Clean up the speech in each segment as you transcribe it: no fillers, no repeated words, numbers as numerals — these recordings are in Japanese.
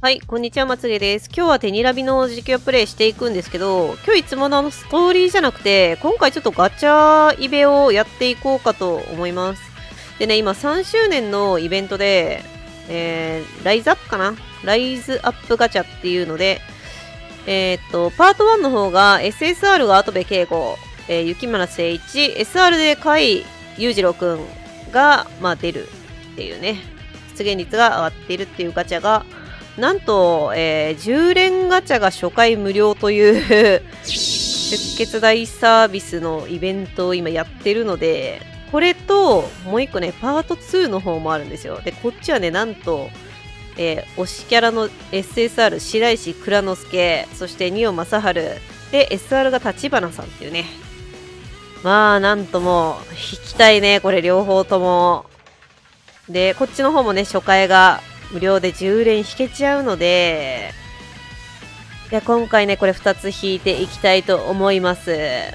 はい、こんにちは、まつげです。今日は手にラビの実況プレイしていくんですけど、今日いつものストーリーじゃなくて、今回ちょっとガチャイベをやっていこうかと思います。でね、今3周年のイベントで、ライズアップかなライズアップガチャっていうので、パート1の方が SSR が跡部圭吾、雪村誠一、SR で甲斐裕次郎くんが、出るっていうね、出現率が上がっているっていうガチャが、なんと、10連ガチャが初回無料という出血大サービスのイベントを今やってるので、これと、もう一個ね、パート2の方もあるんですよ。で、こっちはね、なんと、推しキャラの SSR 白石蔵之介、そして仁尾正治、で、SR が立花さんっていうね。なんとも、引きたいね、これ両方とも。で、こっちの方もね、初回が、無料で10連引けちゃうので、いや、今回ね、これ2つ引いていきたいと思います。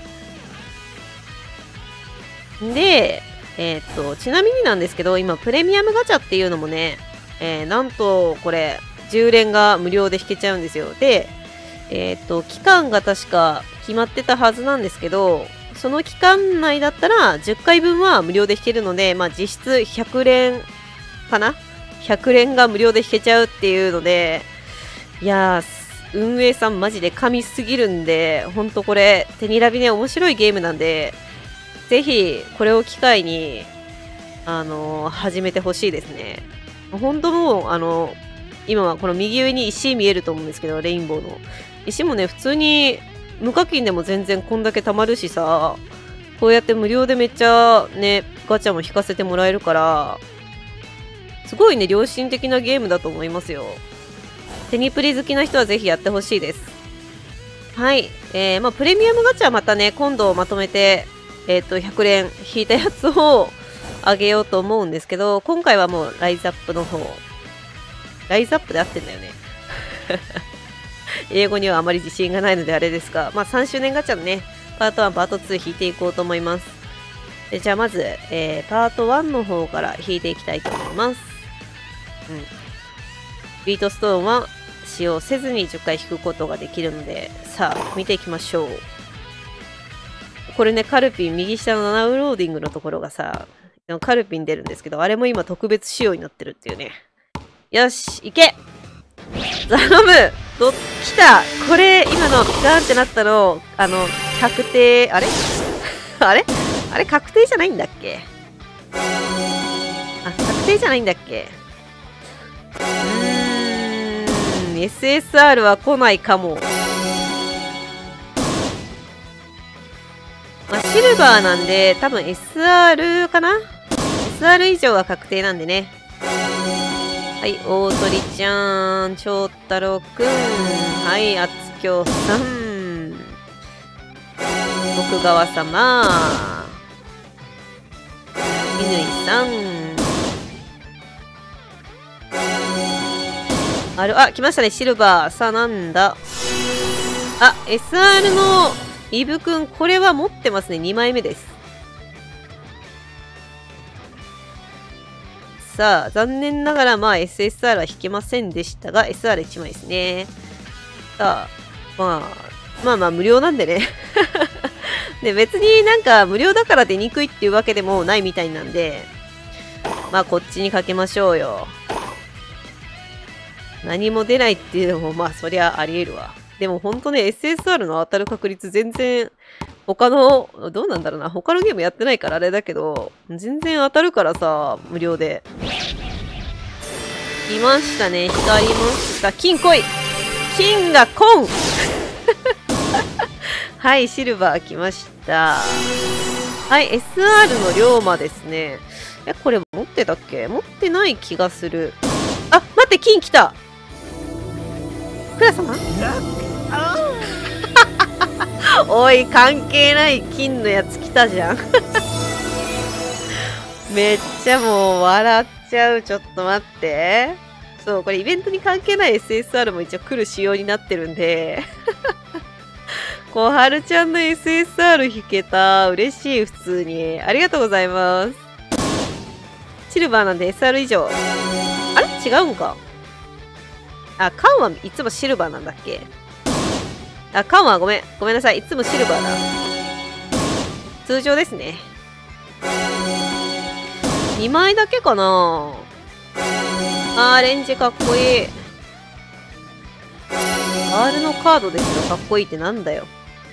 で、ちなみになんですけど、今、プレミアムガチャっていうのもね、なんと、これ、10連が無料で引けちゃうんですよ。で、期間が確か決まってたはずなんですけど、その期間内だったら、10回分は無料で引けるので、実質100連かな100連が無料で引けちゃうっていうので、いやー、運営さんマジで神すぎるんで、ほんとこれ、手にラビね、面白いゲームなんで、ぜひ、これを機会に、始めてほしいですね。ほんともう、今はこの右上に石見えると思うんですけど、レインボーの。石もね、普通に、無課金でも全然こんだけ貯まるしさ、こうやって無料でめっちゃね、ガチャも引かせてもらえるから、すごいね、良心的なゲームだと思いますよ。テニプリ好きな人はぜひやってほしいです。はい。プレミアムガチャまたね、今度まとめて、100連引いたやつをあげようと思うんですけど、今回はもうライズアップの方。ライズアップで合ってんだよね。英語にはあまり自信がないのであれですが、3周年ガチャのね、パート1、パート2引いていこうと思います。じゃあまず、パート1の方から引いていきたいと思います。ビートストーンは使用せずに10回引くことができるので、さあ、見ていきましょう。これね、カルピン、右下のナウローディングのところがさ、カルピン出るんですけど、あれも今特別仕様になってるっていうね。よし、いけ頼む来たこれ、今のガーンってなったの、確定、あれあれ確定じゃないんだっけ確定じゃないんだっけSSR は来ないかも。シルバーなんで、多分 SR かな ?SR 以上は確定なんでね。はい、大鳥ちゃん、長太郎くん。はい、厚京さん。徳川様。乾さん。来ましたね、シルバー。さあ、なんだ。SR のイブくん、これは持ってますね。2枚目です。さあ、残念ながら、SSR は引けませんでしたが、SR1 枚ですね。さあ、無料なんでね。で、別になんか無料だから出にくいっていうわけでもないみたいなんで、こっちにかけましょうよ。何も出ないっていうのも、そりゃあり得るわ。でもほんとね、SSR の当たる確率全然、他の、どうなんだろうな。他のゲームやってないからあれだけど、全然当たるからさ、無料で。来ましたね。光りました。金来い金が来んはい、シルバー来ました。はい、SR の龍馬ですね。これ持ってたっけ持ってない気がする。待って、金来たクラ様おい、関係ない金のやつ来たじゃん。めっちゃもう笑っちゃう。ちょっと待って。そう、これイベントに関係ない SSR も一応来る仕様になってるんで。小春ちゃんの SSR 引けた。嬉しい、普通に。ありがとうございます。シルバーなんで SR 以上。あれ違うんかあ、カンはいつもシルバーなんだっけ？あ、カンはごめんなさい。いつもシルバーだ。通常ですね。2枚だけかな。レンジかっこいい。R のカードですよ。かっこいいってなんだよ。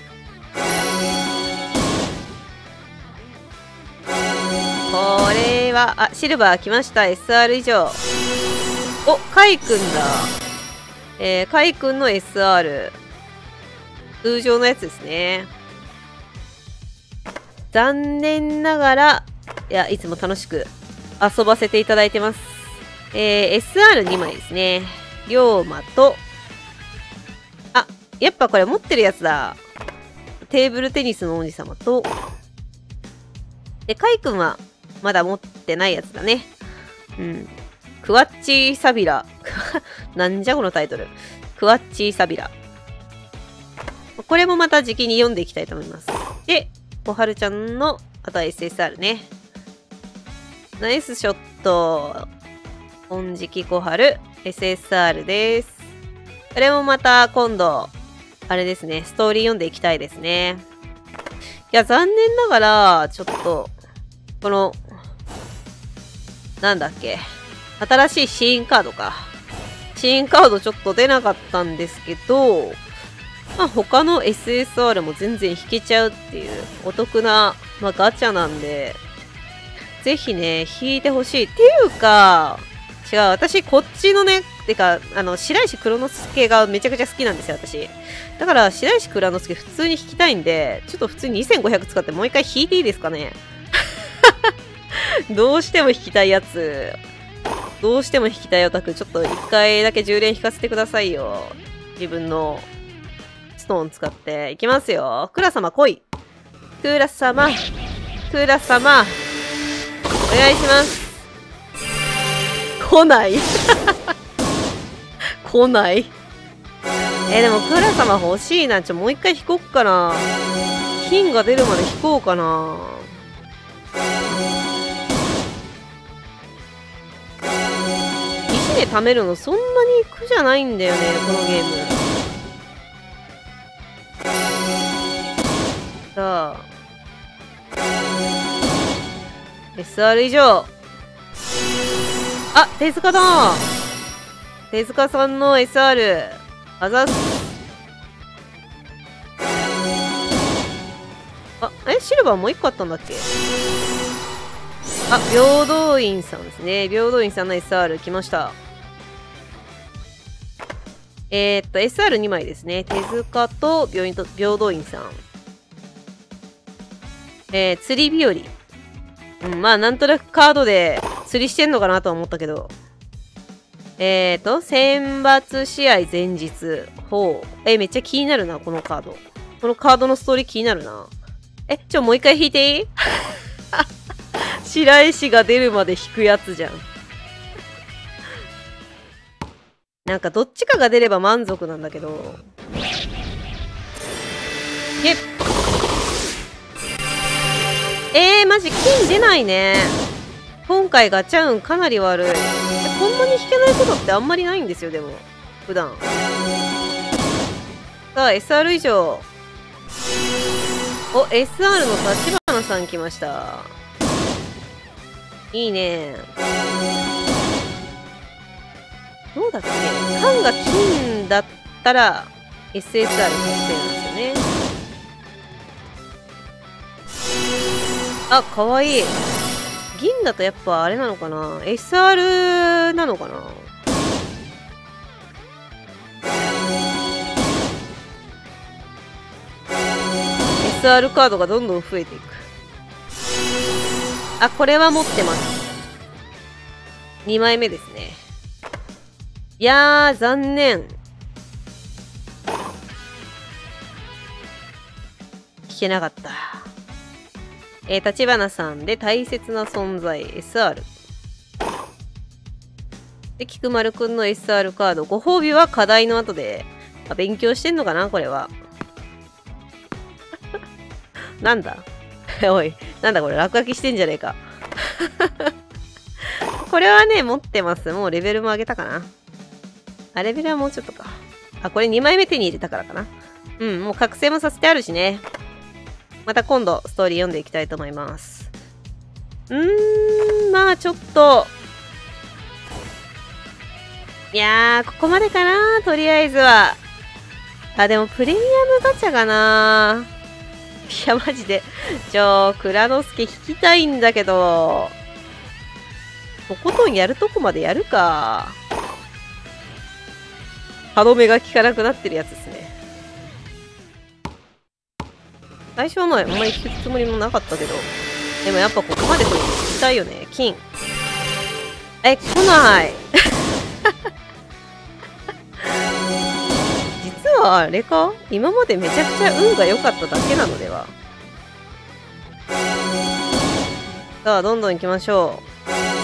これは、シルバー来ました。SR 以上。お、カイくんだ。カイくんの SR。通常のやつですね。残念ながら、いつも楽しく遊ばせていただいてます。SR2 枚ですね。龍馬と、やっぱこれ持ってるやつだ。テーブルテニスの王子様と、で、カイくんはまだ持ってないやつだね。うん。クワッチーサビラ。なんじゃこのタイトル。クワッチーサビラ。これもまた時期に読んでいきたいと思います。で、小春ちゃんの、あとは SSR ね。ナイスショット。本時期小春、SSR です。これもまた今度、あれですね、ストーリー読んでいきたいですね。いや、残念ながら、ちょっと、この、なんだっけ。新しいシーンカードか。シーンカードちょっと出なかったんですけど、他の SSR も全然引けちゃうっていうお得な、ガチャなんで、ぜひね、引いてほしい。っていうか、違う、私こっちのね、てか、白石黒之助がめちゃくちゃ好きなんですよ、私。だから、白石黒之助普通に引きたいんで、ちょっと普通に2500使ってもう一回引いていいですかね。どうしても引きたいやつ。どうしても引きたいオタク、ちょっと一回だけ10連引かせてくださいよ。自分のストーン使って。いきますよ。クラ様来い。クラ様。クラ様。お願いします。来ない来ない。でもクラ様欲しいな。もう一回引こっかな。金が出るまで引こうかな。石で貯めるのそんなに苦じゃないんだよね、このゲーム。さあ。SR 以上。手塚だ。手塚さんの SR。あざっす。シルバーもう一個あったんだっけ？平等院さんですね。平等院さんの SR 来ました。SR2 枚ですね。手塚と平等院さん。釣り日和。なんとなくカードで釣りしてんのかなとは思ったけど。選抜試合前日。ほう。めっちゃ気になるな、このカード。このカードのストーリー気になるな。もう一回引いていい？白石が出るまで引くやつじゃん。なんかどっちかが出れば満足なんだけど。マジ金出ないね。今回ガチャ運かなり悪い。こんなに引けないことってあんまりないんですよ、でも。普段。さあ、SR 以上。SR の立花さん来ました。いいね。どうだっけ？缶が金だったら SSR 確定なんですよね。かわいい。銀だとやっぱあれなのかな？ SR なのかな？SR カードがどんどん増えていく。これは持ってます。2枚目ですね。いやー、残念。聞けなかった。立花さんで大切な存在 SR。で、菊丸くんの SR カード。ご褒美は課題の後で。勉強してんのかなこれは。なんだおい、なんだこれ、落書きしてんじゃねえか。これはね、持ってます。もうレベルも上げたかな。 あ、レベルはもうちょっとか。あ、これ2枚目手に入れたからかな。うん、もう覚醒もさせてあるしね。また今度ストーリー読んでいきたいと思います。まあちょっと。いやー、ここまでかな、とりあえずは。あ、でもプレミアムガチャがな。いや、マジで。蔵之介引きたいんだけど。とことんやるとこまでやるか。歯止めが効かなくなってるやつですね。最初はまあ、あんまり引くつもりもなかったけど。でもやっぱここまで来ると引きたいよね。金。来ない。実はあれか？今までめちゃくちゃ運が良かっただけなのでは？さあ、どんどん行きましょう。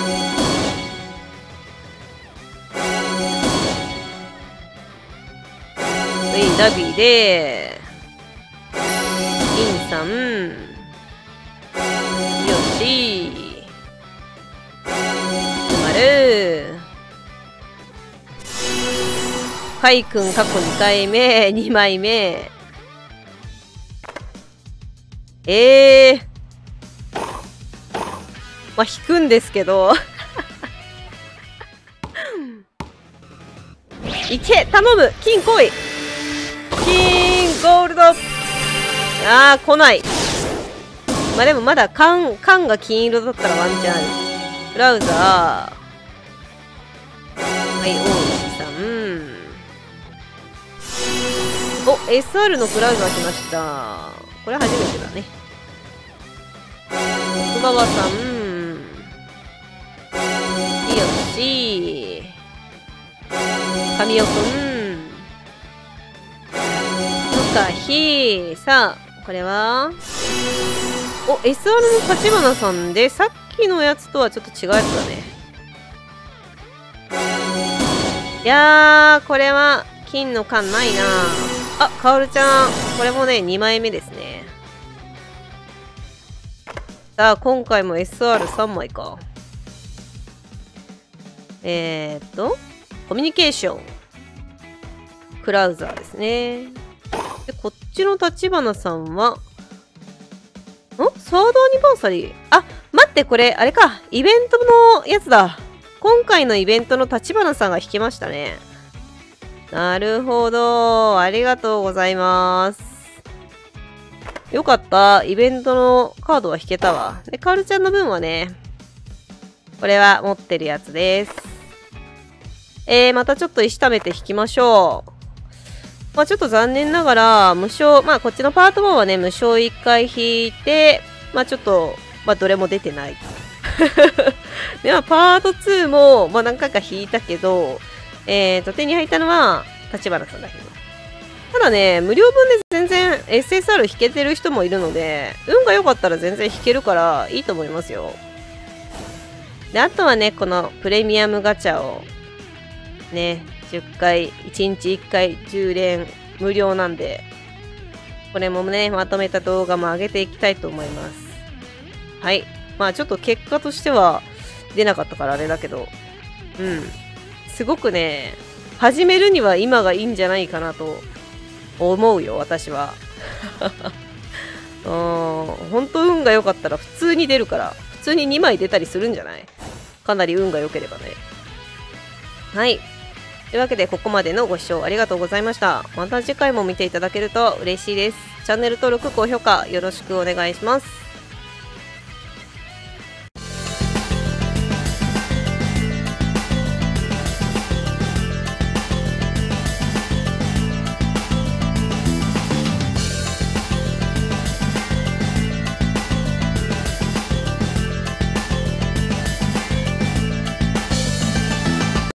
ダビーで、インさん、よし、まる、カイくん過去2回目、2枚目。まあ、引くんですけど。いけ、頼む、金来い。金ゴールド。ああ、来ない。まあでもまだ缶が金色だったらワンチャンある。ブラウザー。はい、大石さん。お、SR のブラウザー来ました。これ初めてだね。奥川さん。いよし。神尾くん。さあ、これはお、SR の立花さんで、さっきのやつとはちょっと違うやつだね。いやー、これは、金の缶ないなあ、かおるちゃん。これもね、2枚目ですね。さあ、今回も SR3 枚か。コミュニケーション。クラウザーですね。で、こっちの立花さんは、サードアニバーサリー。あ、待って、これ、あれか。イベントのやつだ。今回のイベントの立花さんが引きましたね。なるほど。ありがとうございます。よかった。イベントのカードは引けたわ。で、カールちゃんの分はね、これは持ってるやつです。またちょっと石貯めて引きましょう。まあちょっと残念ながら、無償、まあこっちのパート1はね、無償1回引いて、まあちょっと、まあどれも出てない。では、パート2も、まあ何回か引いたけど、手に入ったのは、立花さんだけど。ただね、無料分で全然 SSR 引けてる人もいるので、運が良かったら全然引けるからいいと思いますよ。で、あとはね、このプレミアムガチャを、ね、10回、1日1回10連無料なんで、これもね、まとめた動画も上げていきたいと思います。はい。まあちょっと結果としては出なかったからあれだけど、すごくね、始めるには今がいいんじゃないかなと思うよ、私は。本当運が良かったら普通に出るから、普通に2枚出たりするんじゃない？かなり運が良ければね。はい。というわけで、ここまでのご視聴ありがとうございました。また次回も見ていただけると嬉しいです。チャンネル登録、高評価よろしくお願いします。